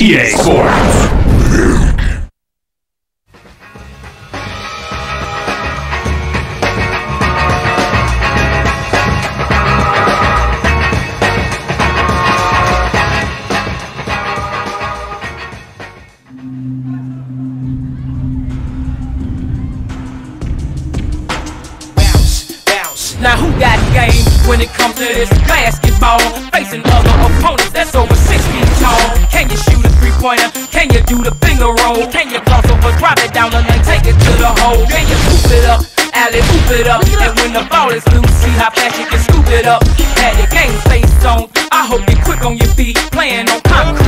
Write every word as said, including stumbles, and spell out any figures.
E A Sports. Now who got game when it comes to this basketball? Facing other opponents that's over six feet tall. Can you shoot a three-pointer? Can you do the finger roll? Can you cross over, drop it down the lane, take it to the hole? Can you scoop it up, alley hoop it up? And when the ball is loose, see how fast you can scoop it up. Have your game face on, I hope you're quick on your feet, playing on concrete.